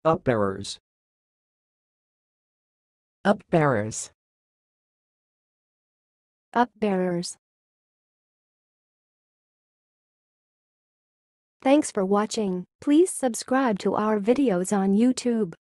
Upbearers. Upbearers. Upbearers. Thanks for watching. Please subscribe to our videos on YouTube.